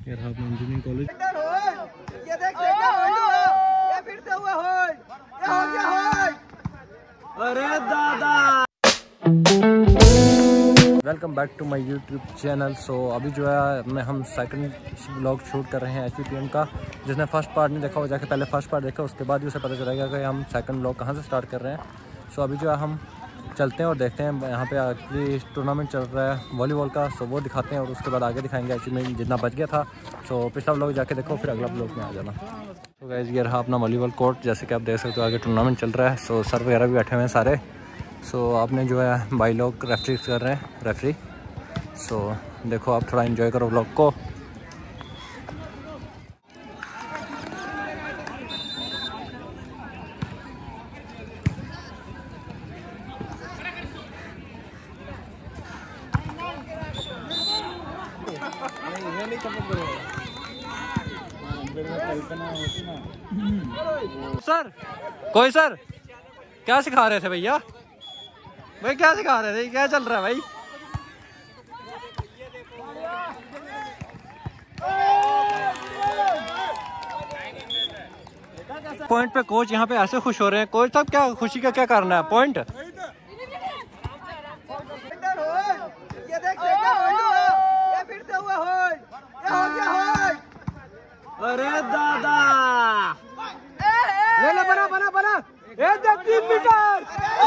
ये रहा अपना इंजीनियरिंग कॉलेज। ये देख ये फिर से हुआ होल्ड, ये हो गया होल्ड। अरे दादा, welcome back to my YouTube channel. So अभी जो है हम सेकंड व्लॉग शूट कर रहे हैं HPPM का। जिसने फर्स्ट पार्ट नहीं देखा वो जाके पहले फर्स्ट पार्ट देखा, उसके बाद ही उसे पता चलेगा कि हम सेकंड व्लॉग कहाँ से स्टार्ट कर रहे हैं। सो अभी जो है हम चलते हैं और देखते हैं यहाँ पे आखिरी टूर्नामेंट चल रहा है वॉलीबॉल का। सो वो दिखाते हैं और उसके बाद आगे दिखाएंगे HPPM जितना बच गया था। सो पिछला व्लॉग जाके देखो, फिर अगला व्लॉग में आ जाना। तो गाइस ये रहा अपना वॉलीबॉल कोर्ट, जैसे कि आप देख सकते हो आगे टूर्नामेंट चल रहा है। सो सर वगैरह भी बैठे हुए हैं सारे। सो आपने जो है भाई लोग रेफरी कर रहे हैं, रेफरी। सो देखो आप थोड़ा एंजॉय करो व्लॉग को। सर कोई सर क्या सिखा रहे थे भैया? भाई क्या सिखा रहे थे, क्या चल रहा है भाई? पॉइंट पे कोच यहाँ पे ऐसे खुश हो रहे हैं। कोच साहब क्या खुशी का क्या करना है? पॉइंट ये देख ये फिर से हुआ होल्ड, ये हो गया होल्ड। अरे दादा, ले बना बना बना, ये देख 3 मीटर।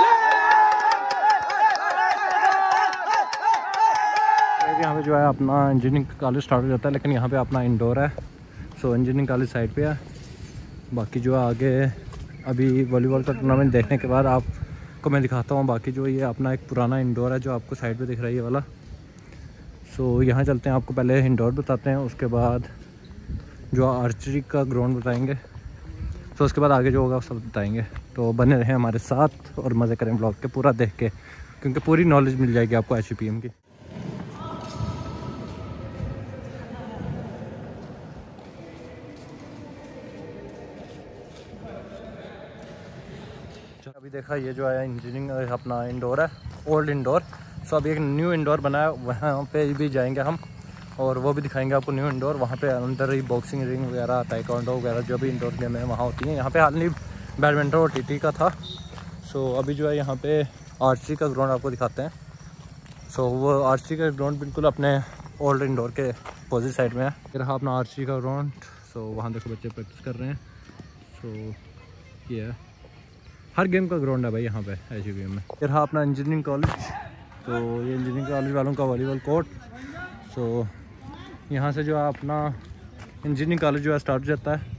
यहाँ पे जो है अपना इंजीनियरिंग कॉलेज स्टार्ट हो जाता है, लेकिन यहाँ पे अपना इंडोर है। सो इंजीनियरिंग कॉलेज साइड पे है। बाकी जो है आगे अभी वॉलीबॉल का टूर्नामेंट देखने के बाद आपको मैं दिखाता हूँ। बाकी जो ये अपना एक पुराना इंडोर है जो आपको साइड पे दिख रहा है, ये वाला। सो यहाँ चलते हैं, आपको पहले इंडोर बताते हैं, उसके बाद जो आर्चरी का ग्राउंड बताएंगे। तो उसके बाद आगे जो होगा सब बताएंगे। तो बने रहें हमारे साथ और मज़े करें ब्लॉग के पूरा देख के, क्योंकि पूरी नॉलेज मिल जाएगी आपको HPPM की। अभी देखा ये जो है इंजीनियरिंग अपना इंडोर है, ओल्ड इंडोर। सो अभी एक न्यू इंडोर बना है, वहाँ पे भी जाएंगे हम और वो भी दिखाएंगे आपको न्यू इंडोर। वहाँ पे अंदर ही बॉक्सिंग रिंग वगैरह, ताइक्वांडो वगैरह जो भी इंडोर गेम है वहाँ होती हैं। यहाँ पे हाल ही बैडमिंटन और TT का था। सो अभी जो है यहाँ पे आर्चरी का ग्राउंड आपको दिखाते हैं। सो वो आर्चरी का ग्राउंड बिल्कुल अपने ओल्ड इंडोर के अपोजिट साइड में है। ये रहा अपना आर्चरी का ग्राउंड। सो वहाँ देखो बच्चे प्रैक्टिस कर रहे हैं। सो ये है, हर गेम का ग्राउंड है भाई यहाँ पे HPPM में। ये रहा अपना इंजीनियरिंग कॉलेज। तो ये इंजीनियरिंग कॉलेज वालों का वॉलीबॉल कोर्ट। सो यहाँ से जो है अपना इंजीनियरिंग कॉलेज जो है स्टार्ट हो जाता है।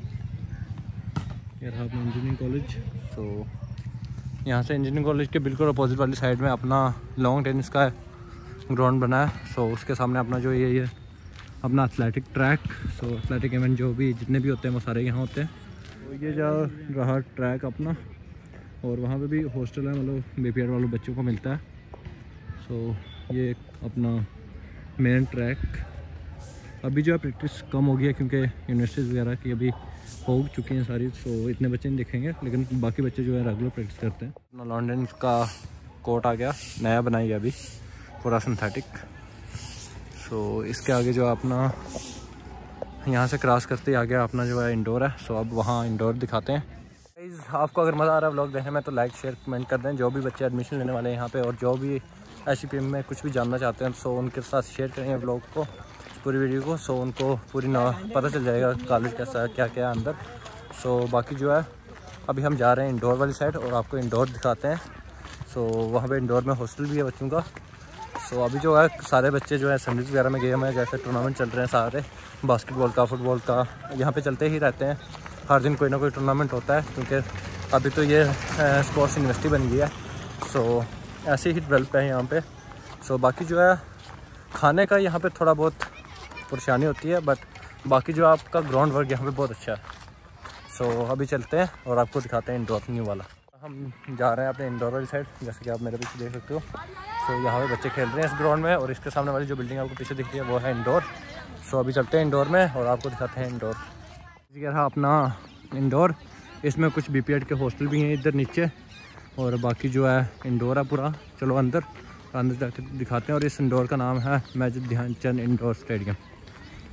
ये रहा अपना इंजीनियरिंग कॉलेज। सो यहाँ से इंजीनियरिंग कॉलेज के बिल्कुल अपोजिट वाली साइड में अपना लॉन्ग टेनिस का ग्राउंड बना है। सो उसके सामने अपना जो ये अपना athletic track. So athletic event जो भी जितने भी होते हैं वो सारे यहाँ होते हैं। तो ये जो रहा ट्रैक अपना, और वहाँ पे भी हॉस्टल है, मतलब BPR वालों बच्चों को मिलता है। सो ये अपना मेन ट्रैक। अभी जो है प्रैक्टिस कम हो गई है क्योंकि यूनिवर्सिटीज़ वगैरह की अभी हो चुकी हैं सारी। सो इतने बच्चे नहीं दिखेंगे, लेकिन बाकी बच्चे जो है रेगुलर प्रैक्टिस करते हैं। अपना लॉन्डन का कोर्ट आ गया, नया बनाई है अभी, पूरा सिंथेटिक। सो इसके आगे जो है अपना यहाँ से क्रॉस करते ही आ गया अपना जो है इंडोर है। सो अब वहाँ इंडोर दिखाते हैं। आपको अगर मज़ा आ रहा है व्लॉग देखने में तो लाइक शेयर कमेंट कर दें। जो भी बच्चे एडमिशन लेने वाले हैं यहाँ पे और जो भी HPPM में कुछ भी जानना चाहते हैं, सो उनके साथ शेयर करें व्लॉग को, पूरी वीडियो को। सो उनको पूरी पता चल जाएगा कॉलेज कैसा क्या क्या है अंदर। सो बाकी जो है अभी हम जा रहे हैं इंडोर वाली साइड और आपको इंडोर दिखाते हैं। सो वहाँ पे इंडोर में हॉस्टल भी है बच्चों का। सो अभी जो है सारे बच्चे जो है संडीज वगैरह में गेम है, जैसे टूर्नामेंट चल रहे हैं सारे, बास्केटबॉल का, फुटबॉल का, यहाँ पे चलते ही रहते हैं। हर दिन कोई ना कोई टूर्नामेंट होता है, क्योंकि अभी तो ये स्पोर्ट्स यूनिवर्सिटी बन गई है। सो ऐसे ही डेवलप है यहाँ पे। सो बाकी जो है खाने का यहाँ पे थोड़ा बहुत परेशानी होती है, बट बाकी जो आपका ग्राउंड वर्क यहाँ पे बहुत अच्छा है। सो अभी चलते हैं और आपको दिखाते हैं इंडोर न्यू वाला। हम जा रहे हैं अपने इंडोर वाली साइड, जैसे कि आप मेरे पीछे देख सकते हो। सो यहाँ पे बच्चे खेल रहे हैं इस ग्राउंड में, और इसके सामने वाली जो बिल्डिंग आपको पीछे दिख रही है वो है इंडोर। सो अभी चलते हैं इंडोर में और आपको दिखाते हैं इंडोर। ये रहा अपना इंडोर। इसमें कुछ BPED के हॉस्टल भी हैं इधर नीचे, और बाकी जो है इंडोर है पूरा। चलो अंदर जाके दिखाते हैं। और इस इंडोर का नाम है major Dhyanchand indoor stadium.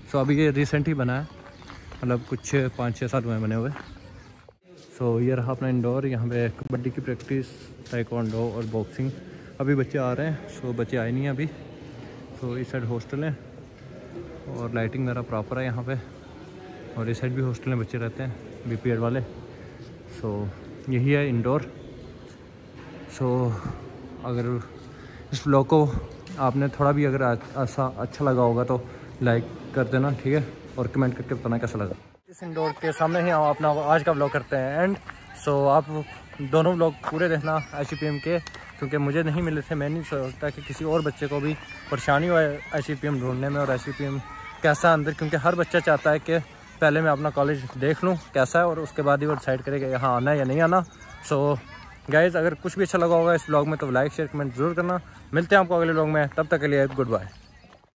So अभी ये रिसेंट ही बना है, मतलब कुछ 5-6 साल हुए बने हुए। सो ये रहा अपना इंडोर। यहाँ पे कबड्डी की प्रैक्टिस, ताइक्वांडो और बॉक्सिंग। अभी बच्चे आ रहे हैं, सो बच्चे आए नहीं हैं अभी। सो इस साइड हॉस्टल है और लाइटिंग मेरा प्रॉपर है यहाँ पे, और इस साइड भी हॉस्टल में बच्चे रहते हैं बीपीएड वाले। सो यही है इंडोर। सो अगर इस व्लॉग को आपने थोड़ा भी अगर अच्छा लगा होगा तो लाइक कर देना, ठीक है, और कमेंट करके बताना कैसा लगा। इस इंडोर के सामने ही हम अपना आज का व्लॉग करते हैं एंड। सो आप दोनों व्लॉग पूरे देखना ICPM के, क्योंकि मुझे नहीं मिले थे। मैं नहीं सोचता कि किसी और बच्चे को भी परेशानी हो ICPM ढूंढने में और ICPM कैसा अंदर, क्योंकि हर बच्चा चाहता है कि पहले मैं अपना कॉलेज देख लूँ कैसा है और उसके बाद ही वो डिसाइड करेगा यहाँ आना है या नहीं आना। सो गाइज़, अगर कुछ भी अच्छा लगा होगा इस व्लॉग में तो लाइक शेयर कमेंट ज़रूर करना। मिलते हैं आपको अगले व्लॉग में, तब तक के लिए गुड बाय।